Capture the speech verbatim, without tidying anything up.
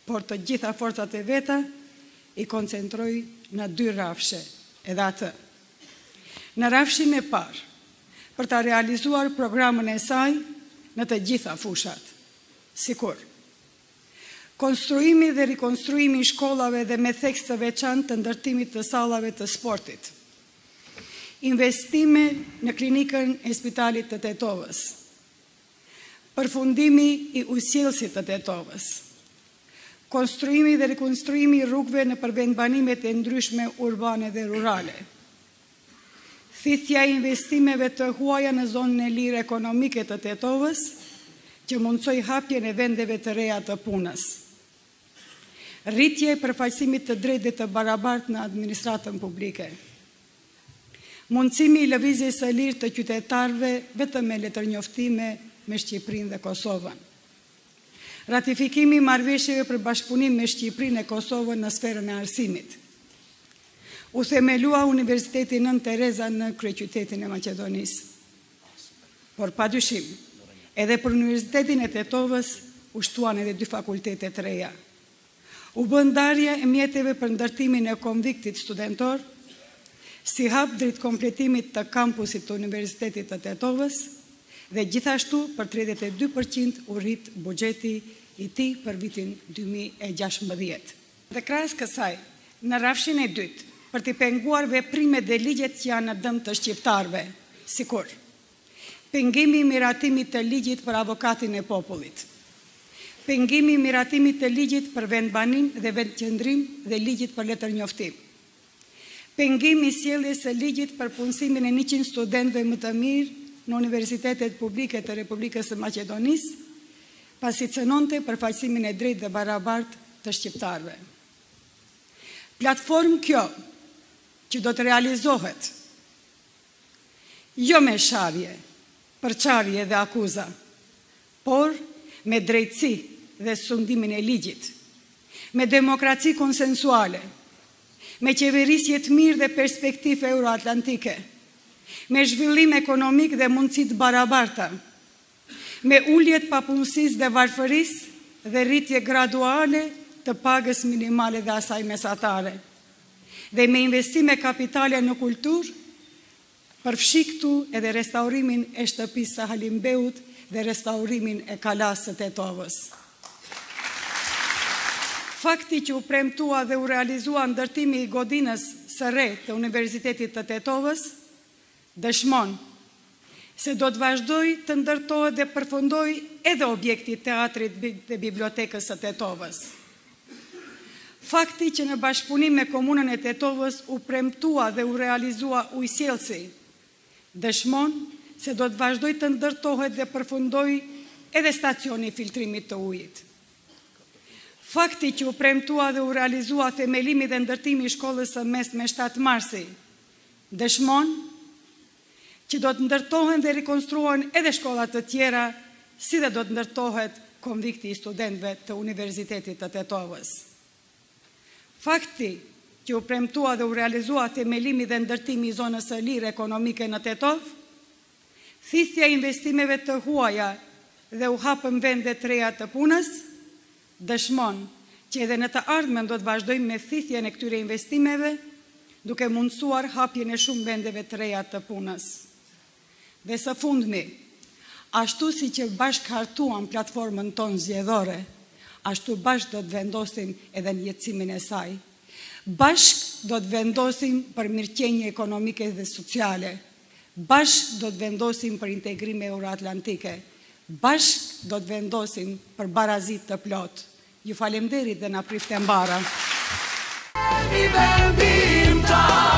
por të gjitha forcat e veta i koncentroi në dy rafshe, edhe atë. Në rafshin e parë, për të realizuar programën e saj në të gjitha fushat, sikur konstruimi dhe rikonstruimi i shkollave dhe me theks të veçantë të ndërtimit të sallave të sportit, investime në klinikën e spitalit të Tetovës, përfundimi i ujësjellësit të Tetovës, konstruimi dhe rikonstruimi i rrugëve në përvendbanimet e ndryshme urbane dhe rurale, thithja e investimeve të huaja në zonën e lirë ekonomike të Tetovës, që mundsoi hapjen e vendeve të reja të punës, rritje e përfaqësimit të drejtë dhe të barabartë në administratën publike, mundësimi i lëvizjes së lirë të qytetarëve vetëm me letërnjoftime me Shqipërinë dhe Kosovën, ratifikimi i marrëveshjeve për bashkëpunim me Shqipërinë e Kosovën në sferën e arsimit, u themelua Universiteti Nën Tereza në kryeqytetin e Maqedonisë. Por padyshim, edhe për Universitetin e Tetovës u shtuan edhe dy fakultete të reja. U bë ndarja e mjeteve për ndërtimin e konviktit studentor, si hap drejt kompletimit të kampusit të Universitetit të Tetovës, dhe gjithashtu për tridhjetë e dy përqind u rrit buxheti i tij për vitin dy mijë e gjashtëmbëdhjetë. Dhe krahas kësaj, në rafshin e dytë, për të penguar veprimet dhe ligjet që janë në dëm të shqiptarëve, sikur pengimi i miratimit të ligjit për avokatin e popullit, pengimi i miratimit të ligjit për vendbanim dhe vendqëndrim dhe ligjit për letërnjoftim, pengimi i sjelljes së ligjit për punësimin e njëqind studentëve më të mirë në universitetet publike të Republikës së Maqedonisë, pasi cënonte përfaqësimin e drejtë dhe barabartë të shqiptarëve. Platformë kjo, që do të realizohet jo me sharje, përçarje dhe akuza, por me drejtësi dhe sundimin e ligjit, me demokraci konsensuale, me qeverisje të mirë dhe perspektive euroatlantike, me zhvillim ekonomik dhe mundësit barabarta, me ulljet papunësisë dhe varfërisë dhe rritje graduale të pagës minimale dhe asaj mesatare, dhe me investime kapitale në kulturë, përfshi këtu edhe restaurimin e shtëpisë së Halimbeut dhe restaurimin e kalasë së Tetovës. Fakti që u premtua dhe u realizua ndërtimi i godinës së re të Universitetit të Tetovës dëshmon se do të vazhdoj të ndërtohet dhe përfundoj edhe objekti teatrit dhe bibliotekës së Tetovës. Fakti që në bashkëpunim me komunën e Tetovës u premtua dhe u realizua ujësjellësi dëshmon se do të vazhdoj të ndërtohet dhe përfundoj edhe stacioni filtrimit të ujit. Fakti që u premtua dhe u realizua themelimi dhe ndërtimi i shkollës së mesme shtatë marsi dëshmon që do të ndërtohen dhe rikonstruohen edhe shkollat të tjera, si dhe do të ndërtohet konvikti i studentëve të Universitetit të Tetovës. Fakti që u premtua dhe u realizua themelimi dhe ndërtimi i zonës së lirë ekonomike në Tetovë, thithja investimeve të huaja dhe u hapën vende të reja të punës, dëshmon që edhe në të ardhmen do të vazhdojmë me thithjen e këtyre investimeve, duke mundësuar hapjen e shumë vendeve të reja të punës. Dhe së fundmi, ashtu si që bashkë hartuam platformën tonë zgjedhore, ashtu bashkë do të vendosim edhe në jetësimin e saj. Bashkë do të vendosim për mirëqenie ekonomike dhe sociale. Bashkë do të vendosim për integrim euroatlantike. Bashkë do të vendosim për barazit të plot. Ju falemderit dhe na prifte mbara.